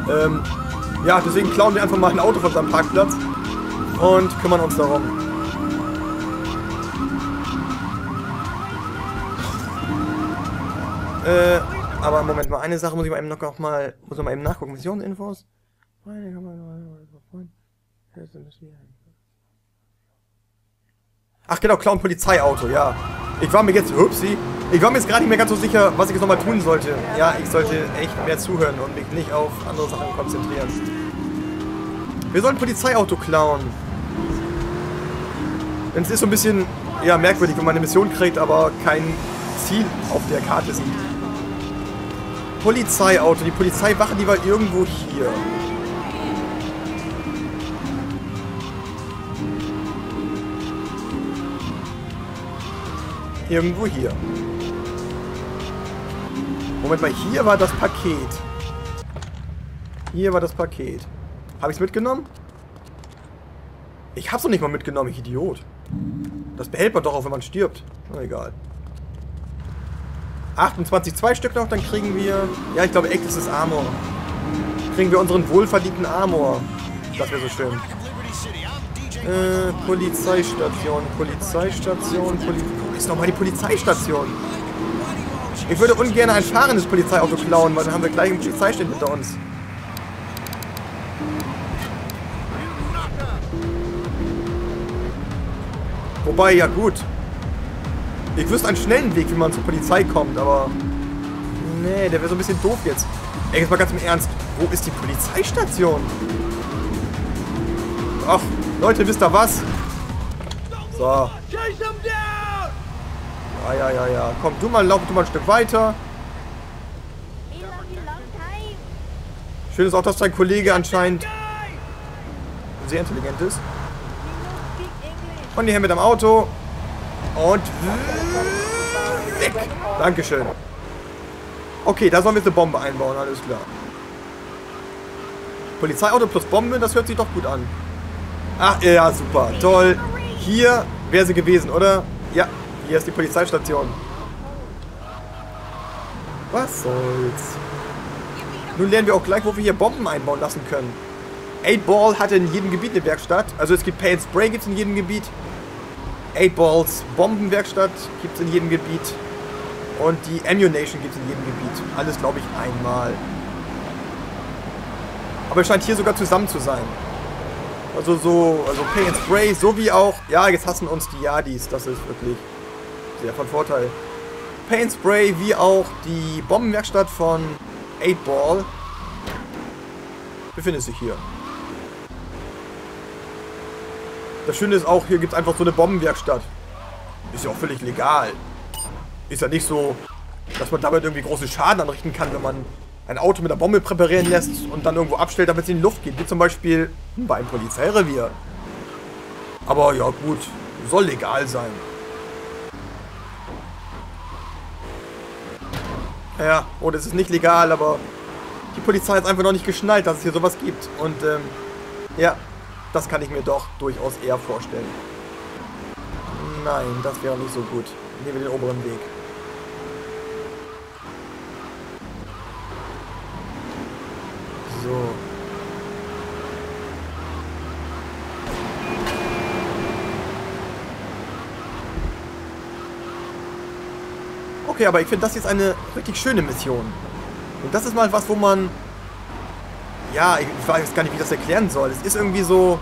Ja, deswegen klauen wir einfach mal ein Auto von seinem Parkplatz und kümmern uns darum. Aber Moment mal, eine Sache muss ich mal eben noch mal eben nachgucken. Missionsinfos? Ach genau, klauen Polizeiauto, ja. Ich war mir jetzt, upsie, ich war mir jetzt gerade nicht mehr ganz so sicher, was ich jetzt nochmal tun sollte. Ja, ich sollte echt mehr zuhören und mich nicht auf andere Sachen konzentrieren. Wir sollen ein Polizeiauto klauen. Denn es ist so ein bisschen, ja, merkwürdig, wenn man eine Mission kriegt, aber kein Ziel auf der Karte sieht. Polizeiauto, die Polizeiwache, die war irgendwo hier. Irgendwo hier. Moment mal, hier war das Paket. Hier war das Paket. Habe ich es mitgenommen? Ich hab's noch nicht mal mitgenommen, ich Idiot. Das behält man doch auch, wenn man stirbt. Na egal. 28, 2 Stück noch, dann kriegen wir... Ja, ich glaube echt, das ist Armor. Kriegen wir unseren wohlverdienten Armor. Das wäre so schön. Polizeistation. Wo ist nochmal die Polizeistation? Ich würde ungern ein fahrendes Polizeiauto klauen, weil dann haben wir gleich einen Polizeistand hinter uns. Wobei, ja gut. Ich wüsste einen schnellen Weg, wie man zur Polizei kommt, aber... Nee, der wäre so ein bisschen doof jetzt. Ey, jetzt mal ganz im Ernst. Wo ist die Polizeistation? Ach, Leute, wisst ihr was? So. Ja. Komm, lauf du mal ein Stück weiter. Schön ist auch, dass dein Kollege anscheinend sehr intelligent ist. Und hier mit dem Auto. Und weg. Dankeschön. Okay, da sollen wir jetzt eine Bombe einbauen, alles klar. Polizeiauto plus Bombe, das hört sich doch gut an. Ach, ja, super, toll. Hier wäre sie gewesen, oder? Ja, hier ist die Polizeistation. Was soll's. Nun lernen wir auch gleich, wo wir hier Bomben einbauen lassen können. 8-Ball hatte in jedem Gebiet eine Werkstatt. Also es gibt Paint Spray, gibt es in jedem Gebiet. 8-Balls Bombenwerkstatt gibt es in jedem Gebiet. Und die Ammunition gibt es in jedem Gebiet. Alles, glaube ich, einmal. Aber es scheint hier sogar zusammen zu sein. Also Paint Spray, so wie auch... Ja, jetzt hassen uns die Yadis. Das ist wirklich sehr von Vorteil. Paint Spray wie auch die Bombenwerkstatt von 8-Ball befindet sich hier. Das Schöne ist auch, hier gibt es einfach so eine Bombenwerkstatt. Ist ja auch völlig legal. Ist ja nicht so, dass man damit irgendwie großen Schaden anrichten kann, wenn man ein Auto mit einer Bombe präparieren lässt und dann irgendwo abstellt, damit es in die Luft geht. Wie zum Beispiel bei einem Polizeirevier. Aber ja gut, soll legal sein. Ja, oh, das ist nicht legal, aber die Polizei hat einfach noch nicht geschnallt, dass es hier sowas gibt. Und ja, das kann ich mir doch durchaus eher vorstellen. Nein, das wäre nicht so gut. Nehmen wir den oberen Weg. So. Okay, aber ich finde das jetzt eine richtig schöne Mission. Und das ist mal was, wo man... Ja, ich weiß gar nicht, wie ich das erklären soll. Es ist irgendwie so...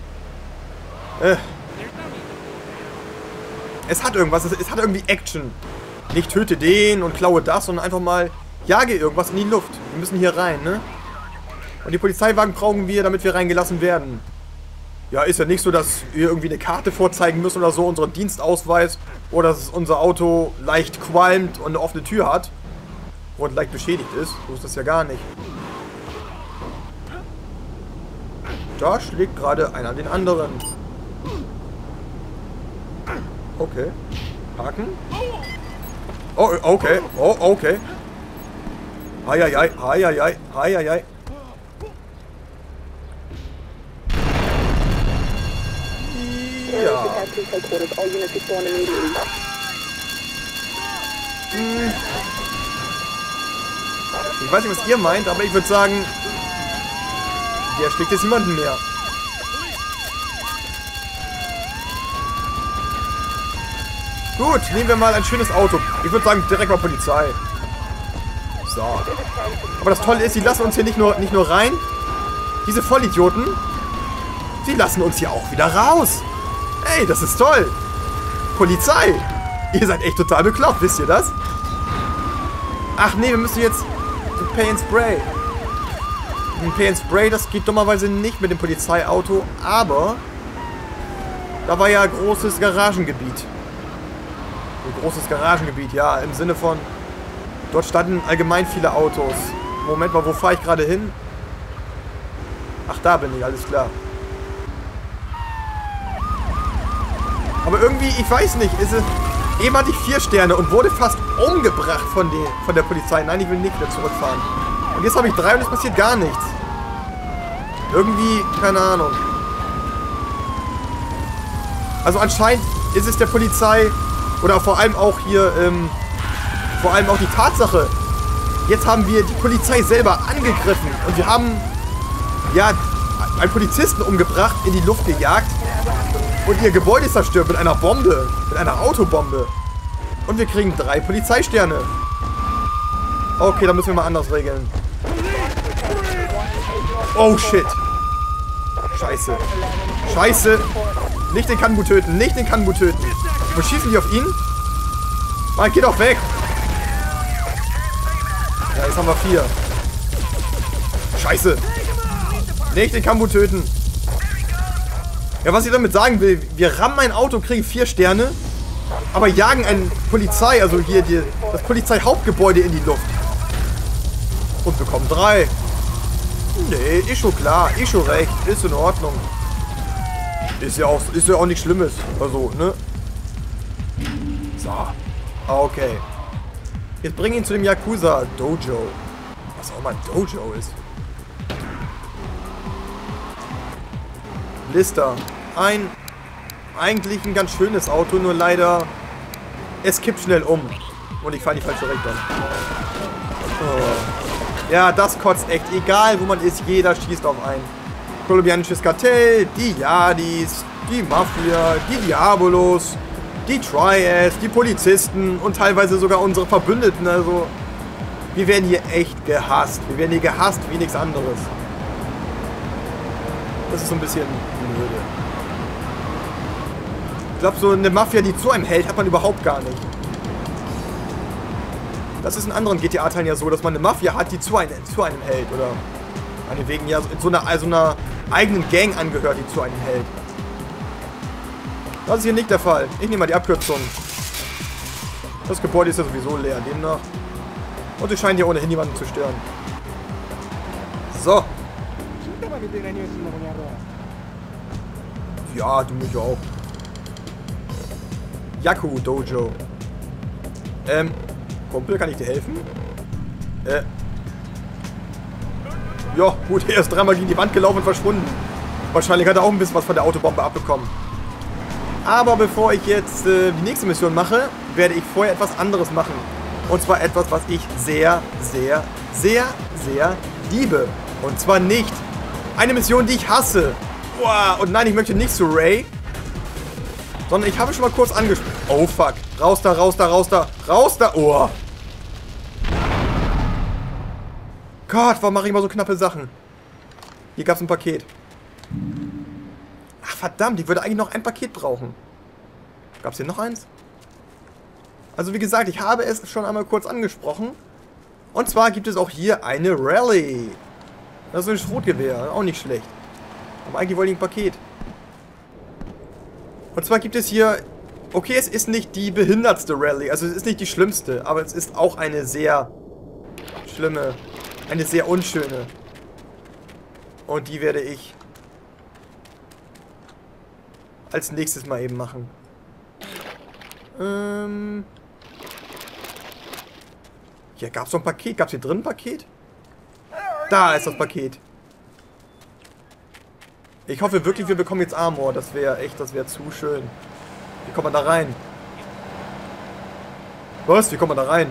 Es hat irgendwas, es hat irgendwie Action. Nicht töte den und klaue das, sondern einfach mal jage irgendwas in die Luft. Wir müssen hier rein, ne? Und die Polizeiwagen brauchen wir, damit wir reingelassen werden. Ja, ist ja nicht so, dass wir irgendwie eine Karte vorzeigen müssen oder so, unseren Dienstausweis. Oder dass unser Auto leicht qualmt und eine offene Tür hat. Und leicht beschädigt ist. So ist das ja gar nicht. Da schlägt gerade einer den anderen. Okay. Haken. Oh, okay. Oh, okay. Heieiei, heieiei, heieiei. Ja. Ich weiß nicht, was ihr meint, aber ich würde sagen, Der schlägt jetzt niemanden mehr. Gut, nehmen wir mal ein schönes Auto. Ich würde sagen, direkt mal Polizei. So. Aber das Tolle ist, die lassen uns hier nicht nur rein. Diese Vollidioten, die lassen uns hier auch wieder raus. Ey, das ist toll. Polizei. Ihr seid echt total bekloppt, wisst ihr das? Ach nee, wir müssen jetzt Pay and Spray. Ein Pay and Spray, das geht dummerweise nicht mit dem Polizeiauto, aber da war ja großes Garagengebiet. Ein großes Garagengebiet, ja, im Sinne von, dort standen allgemein viele Autos. Moment mal, wo fahre ich gerade hin? Ach, da bin ich, alles klar. Aber irgendwie, ich weiß nicht, eben hatte ich 4 Sterne und wurde fast umgebracht von der Polizei. Nein, ich will nicht wieder zurückfahren. Und jetzt habe ich 3 und es passiert gar nichts. Irgendwie, keine Ahnung. Also anscheinend ist es der Polizei, oder vor allem auch hier, vor allem auch die Tatsache, jetzt haben wir die Polizei selber angegriffen und wir haben, ja, einen Polizisten umgebracht, in die Luft gejagt und ihr Gebäude zerstört mit einer Bombe, mit einer Autobombe. Und wir kriegen 3 Polizeisterne. Okay, dann müssen wir mal anders regeln. Oh, shit. Scheiße. Scheiße. Nicht den Kanbu töten, nicht den Kanbu töten. Wo schießen die auf ihn? Mann, geh doch weg. Ja, jetzt haben wir 4. Scheiße. Nicht den Kanbu töten. Ja, was ich damit sagen will, wir rammen ein Auto, kriegen 4 Sterne, aber jagen ein Polizei, also hier das Polizeihauptgebäude in die Luft. Und bekommen 3. Nee, ist schon klar, ist schon recht, ist in Ordnung. Ist ja auch nichts Schlimmes. Also, ne? So. Okay. Jetzt bring ihn zu dem Yakuza Dojo. Was auch mal ein Dojo ist. Lister. Eigentlich ein ganz schönes Auto, nur leider es kippt schnell um. Und ich fahre in die falsche Richtung. Oh. Ja, das kotzt echt. Egal wo man ist, jeder schießt auf einen. Kolumbianisches Kartell, die Yardis, die Mafia, die Diabolos, die Triads, die Polizisten und teilweise sogar unsere Verbündeten. Also, wir werden hier echt gehasst. Wir werden hier gehasst wie nichts anderes. Das ist so ein bisschen blöde. Ich glaube, so eine Mafia, die zu einem hält, hat man überhaupt gar nicht. Das ist in anderen GTA-Teilen ja so, dass man eine Mafia hat, die zu einem hält. Oder meinetwegen ja in so einer eigenen Gang angehört, die zu einem hält. Das ist hier nicht der Fall. Ich nehme mal die Abkürzung. Das Gebäude ist ja sowieso leer, demnach. Und es scheint hier ohnehin niemanden zu stören. So. Ja, du mich auch. Yaku Dojo. Kumpel, kann ich dir helfen? Ja, gut, er ist 3-mal gegen die Wand gelaufen und verschwunden. Wahrscheinlich hat er auch ein bisschen was von der Autobombe abbekommen. Aber bevor ich jetzt die nächste Mission mache, werde ich vorher etwas anderes machen. Und zwar etwas, was ich sehr, sehr, sehr, sehr liebe. Und zwar nicht eine Mission, die ich hasse. Boah, und nein, ich möchte nicht zu Ray. Sondern ich habe schon mal kurz angesprochen. Oh, fuck. Raus da, raus da, raus da. Raus da. Oh. Gott, warum mache ich immer so knappe Sachen? Hier gab es ein Paket. Ach, verdammt, ich würde eigentlich noch ein Paket brauchen. Gab es hier noch eins? Also wie gesagt, ich habe es schon einmal kurz angesprochen. Und zwar gibt es auch hier eine Rallye. Das ist ein Schrotgewehr, auch nicht schlecht. Aber eigentlich wollte ich ein Paket. Und zwar gibt es hier... Okay, es ist nicht die behindertste Rallye, also es ist nicht die schlimmste, aber es ist auch eine sehr schlimme, eine sehr unschöne. Und die werde ich als nächstes mal eben machen. Hier gab es noch ein Paket. Gab es hier drin ein Paket? Da ist das Paket. Ich hoffe wirklich, wir bekommen jetzt Armor. Das wäre zu schön. Wie kommt man da rein? Was? Wie kommt man da rein?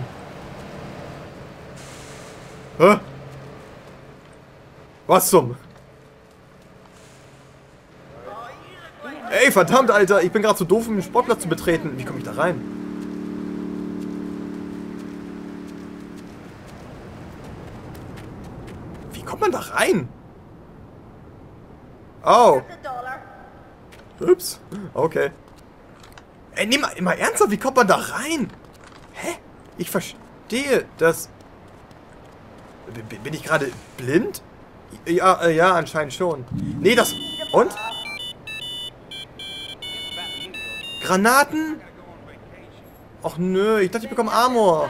Hä? Was zum? Ey, verdammt, Alter. Ich bin gerade zu doof, um den Sportplatz zu betreten. Wie komme ich da rein? Wie kommt man da rein? Oh. Ups. Okay. Ey, nee, mal ernsthaft, wie kommt man da rein? Hä? Ich verstehe das. Bin ich gerade blind? Ja, ja, anscheinend schon. Nee, das... Und? Granaten? Och nö, ich dachte, ich bekomme Armor.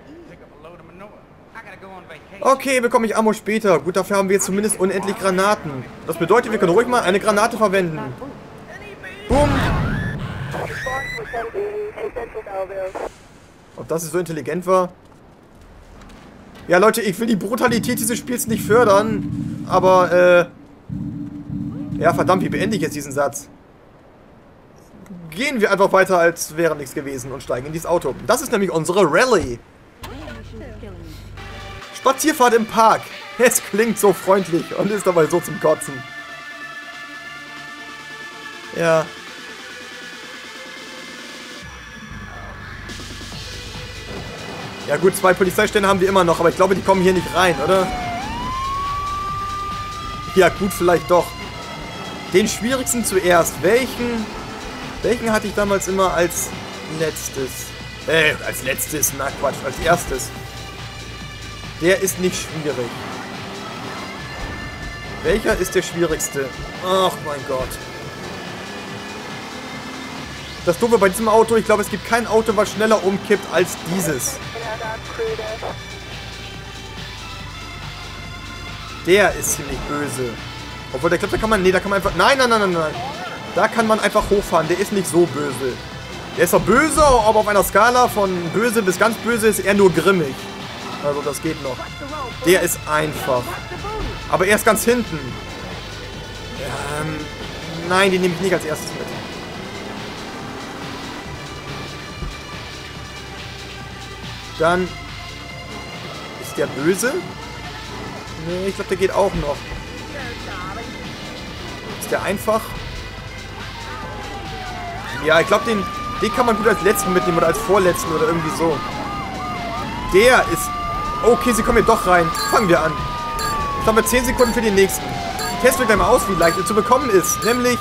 Okay, bekomme ich Ammo später. Gut, dafür haben wir jetzt zumindest unendlich Granaten. Das bedeutet, wir können ruhig mal eine Granate verwenden. Boom. Ob das so intelligent war? Ja, Leute, ich will die Brutalität dieses Spiels nicht fördern. Aber, ja, verdammt, wie beende ich jetzt diesen Satz? Gehen wir einfach weiter, als wäre nichts gewesen und steigen in dieses Auto. Das ist nämlich unsere Rallye. Spazierfahrt im Park. Es klingt so freundlich und ist dabei so zum Kotzen. Ja. Ja gut, 2 Polizeistellen haben wir immer noch, aber ich glaube, die kommen hier nicht rein, oder? Ja gut, vielleicht doch. Den schwierigsten zuerst. Welchen hatte ich damals immer als letztes? Als letztes, na Quatsch, als erstes. Der ist nicht schwierig. Welcher ist der schwierigste? Ach mein Gott. Das Doofe bei diesem Auto, ich glaube, es gibt kein Auto, was schneller umkippt als dieses. Der ist ziemlich böse. Obwohl, der Clip, da kann man... Nee, da kann man einfach... Nein. Da kann man einfach hochfahren. Der ist nicht so böse. Der ist zwar böse, aber auf einer Skala von böse bis ganz böse ist er nur grimmig. Also das geht noch. Der ist einfach. Aber er ist ganz hinten. Nein, den nehme ich nicht als erstes mit. Dann ist der böse. Nee, ich glaube, der geht auch noch. Ist der einfach? Ja, ich glaube, den kann man gut als letzten mitnehmen oder als vorletzten oder irgendwie so. Der ist... Okay, sie kommen hier doch rein. Fangen wir an. Jetzt haben wir 10 Sekunden für den nächsten. Testen wir gleich mal aus, wie leicht er zu bekommen ist. Nämlich...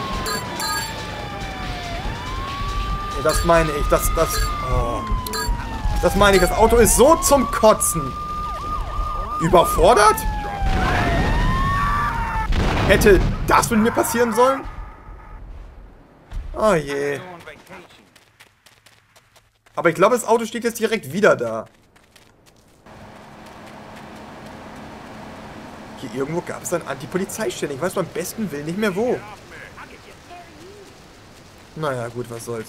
Nee, das meine ich. Oh. Das meine ich. Das Auto ist so zum Kotzen. Überfordert? Hätte das mit mir passieren sollen? Oh je. Aber ich glaube, das Auto steht jetzt direkt wieder da. Hier irgendwo gab es eine Anti-Polizeistelle. Ich weiß beim besten Willen nicht mehr wo. Naja, gut, was soll's.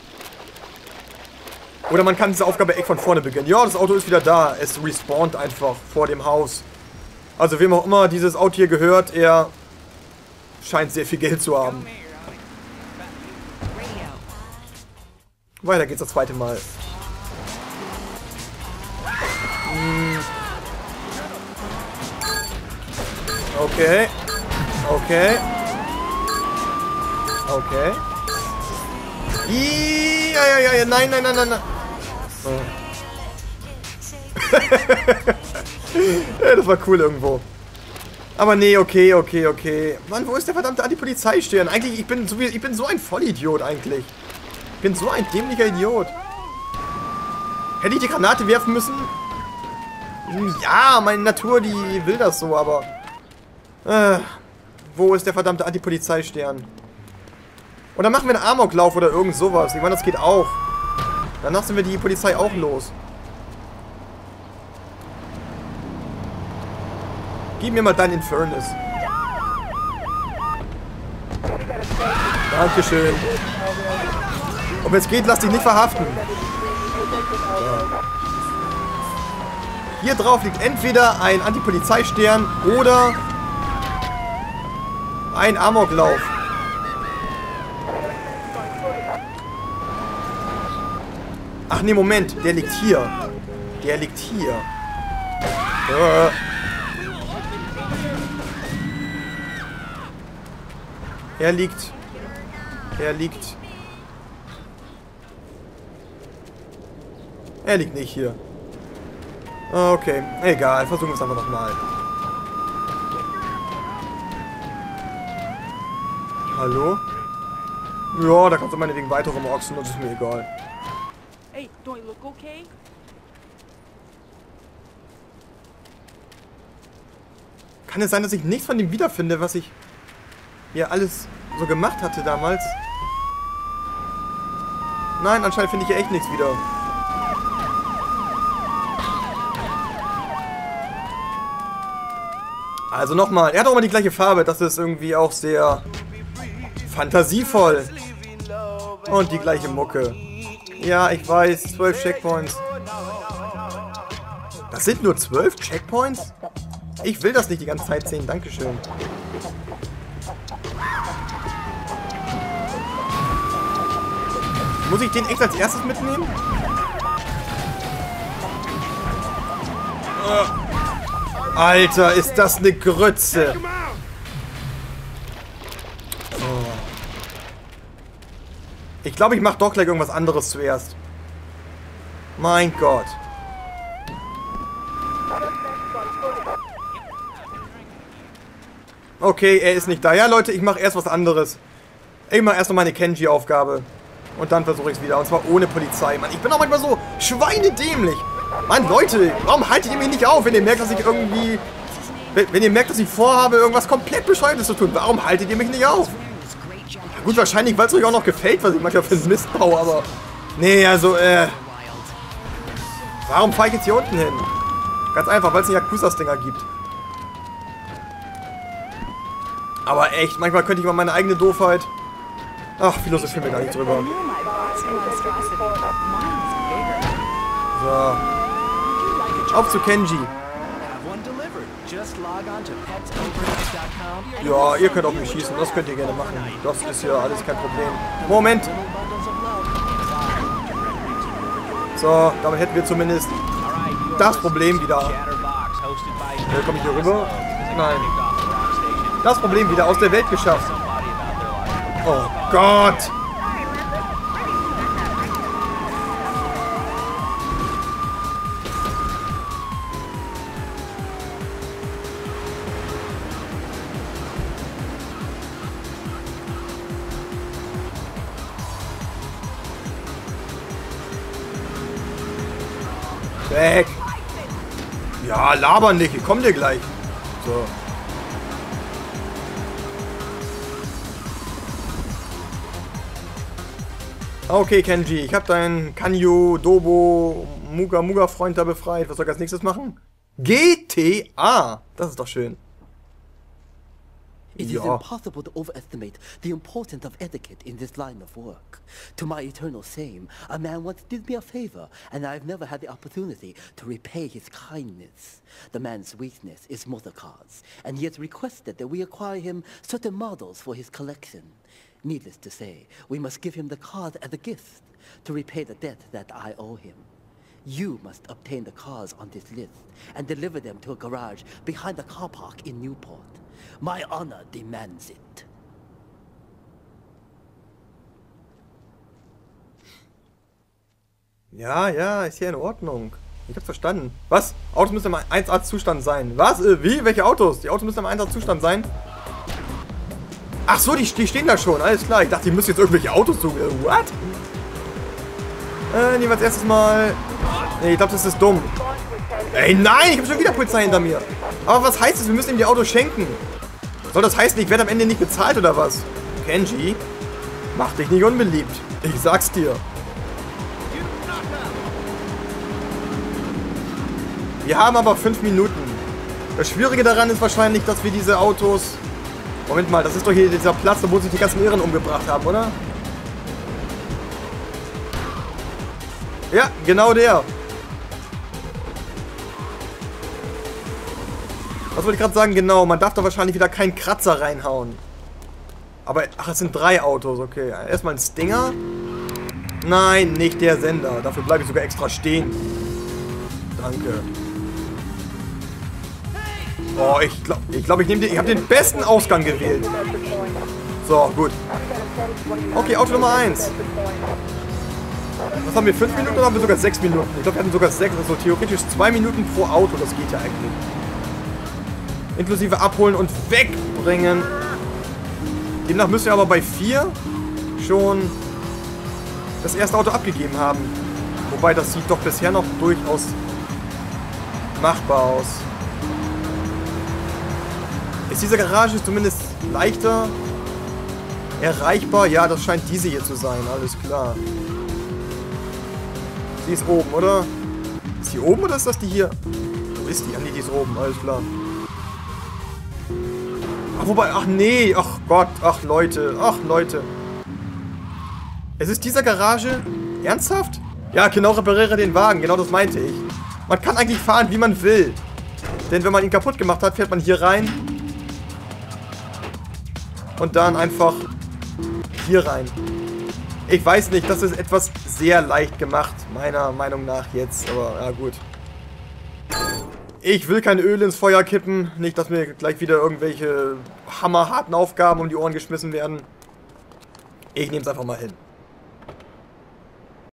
Oder man kann diese Aufgabe echt von vorne beginnen. Ja, das Auto ist wieder da. Es respawnt einfach vor dem Haus. Also wem auch immer dieses Auto hier gehört, er scheint sehr viel Geld zu haben. Weiter geht's das zweite Mal. Okay. Okay. Okay. Ja. Nein. Oh. Ja, das war cool irgendwo. Aber nee, okay. Mann, wo ist der verdammte Anti-Polizeistern? Eigentlich, ich bin so ein Vollidiot eigentlich. Ich bin so ein dämlicher Idiot. Hätte ich die Granate werfen müssen? Ja, meine Natur, die will das so, aber... wo ist der verdammte Anti-Polizeistern? Und dann machen wir einen Amoklauf oder irgend sowas. Ich meine, das geht auch. Danach sind wir die Polizei auch los. Gib mir mal dein Infernus. Dankeschön. Und wenn es geht, lass dich nicht verhaften. Ja. Hier drauf liegt entweder ein Anti-Polizeistern oder ein Amoklauf. Ach nee, Moment. Der liegt hier. Der liegt hier. Er liegt Er liegt... Er liegt nicht hier. Okay, egal. Versuchen wir es einfach nochmal. Hallo? Ja, da kannst du meinetwegen weiter rumochsen, das ist mir egal. Hey, don't you look okay? Kann es sein, dass ich nichts von dem wiederfinde, was ich hier alles so gemacht hatte damals? Nein, anscheinend finde ich hier echt nichts wieder. Also nochmal, er hat auch immer die gleiche Farbe, das ist irgendwie auch sehr fantasievoll. Und die gleiche Mucke. Ja, ich weiß, 12 Checkpoints. Das sind nur 12 Checkpoints? Ich will das nicht die ganze Zeit sehen, dankeschön. Muss ich den echt als erstes mitnehmen? Alter, ist das eine Grütze. Oh. Ich glaube, ich mache doch gleich irgendwas anderes zuerst. Mein Gott. Okay, er ist nicht da. Ja, Leute, ich mache erst was anderes. Ich mache erst noch meine Kenji-Aufgabe. Und dann versuche ich es wieder. Und zwar ohne Polizei. Mann, ich bin auch manchmal so schweinedämlich. Mann, Leute, warum haltet ihr mich nicht auf, wenn ihr merkt, dass ich irgendwie... Wenn ihr merkt, dass ich vorhabe, irgendwas komplett Bescheuertes zu tun. Warum haltet ihr mich nicht auf? Ja, gut, wahrscheinlich, weil es euch auch noch gefällt, was ich manchmal für einen Mist baue, aber... Nee, also, warum fahre ich jetzt hier unten hin? Ganz einfach, weil es einen Yakuza-Stinger gibt. Aber echt, manchmal könnte ich mal meine eigene Doofheit... Ach, philosophieren wir gar nicht drüber. So. Auf zu Kenji. Ja, ihr könnt auf mich schießen, das könnt ihr gerne machen. Das ist ja alles kein Problem. Moment! So, damit hätten wir zumindest das Problem wieder. Komme ich hier rüber? Nein. Das Problem wieder aus der Welt geschafft. Oh Gott! Weg! Ja, laber nicht, ich komm dir gleich. So. Okay, Kenji, ich habe deinen Kanyo, Dobo, Muga Freund da befreit. Was soll ich als nächstes machen? GTA! Das ist doch schön. It is impossible to overestimate the importance of etiquette in this line of work. To my eternal shame, a man once did me a favor, and I've never had the opportunity to repay his kindness. The man's weakness is motor cars, and he has requested that we acquire him certain models for his collection. Needless to say, we must give him the cars as a gift to repay the debt that I owe him. You must obtain the cars on this list and deliver them to a garage behind the car park in Newport. My honor demands it. Ja, ja, ist hier in Ordnung. Ich hab's verstanden. Was? Autos müssen im 1A-Zustand sein. Was? Wie? Welche Autos? Die Autos müssen im 1A-Zustand sein? Ach so, die stehen da schon. Alles klar. Ich dachte, die müssen jetzt irgendwelche Autos suchen. What? Nehmen wir als erstes mal... Nee, ich glaube, das ist dumm. Ey, nein! Ich habe schon wieder Polizei hinter mir. Aber was heißt das? Wir müssen ihm die Autos schenken. Soll das heißen, ich werde am Ende nicht bezahlt oder was? Kenji, mach dich nicht unbeliebt. Ich sag's dir. Wir haben aber 5 Minuten. Das Schwierige daran ist wahrscheinlich, dass wir diese Autos... Moment mal, das ist doch hier dieser Platz, wo sich die ganzen Irren umgebracht haben, oder? Ja, genau der. Was wollte ich gerade sagen? Genau, man darf da wahrscheinlich wieder keinen Kratzer reinhauen. Aber, ach, es sind 3 Autos, okay. Erstmal ein Stinger. Nein, nicht der Sender. Dafür bleibe ich sogar extra stehen. Danke. Oh, ich glaube, ich habe den besten Ausgang gewählt. So, gut. Okay, Auto Nummer 1. Was haben wir, 5 Minuten oder haben wir sogar 6 Minuten? Ich glaube, wir hatten sogar 6, also theoretisch 2 Minuten pro Auto, das geht ja eigentlich. Inklusive abholen und wegbringen. Demnach müssen wir aber bei 4 schon das erste Auto abgegeben haben. Wobei, das sieht doch bisher noch durchaus machbar aus. Ist diese Garage zumindest leichter erreichbar? Ja, das scheint diese hier zu sein, alles klar. Die ist oben, oder? Ist die oben oder ist das die hier? Wo ist die? Ah, nee, die ist oben, alles klar. Ach, wobei, ach nee, ach Gott, ach Leute. Es ist dieser Garage? Ernsthaft? Ja, genau, repariere den Wagen, genau das meinte ich. Man kann eigentlich fahren, wie man will. Denn wenn man ihn kaputt gemacht hat, fährt man hier rein. Und dann einfach hier rein. Ich weiß nicht, das ist etwas sehr leicht gemacht, meiner Meinung nach jetzt, aber ja gut. Ich will kein Öl ins Feuer kippen, nicht, dass mir gleich wieder irgendwelche hammerharten Aufgaben um die Ohren geschmissen werden. Ich nehme es einfach mal hin.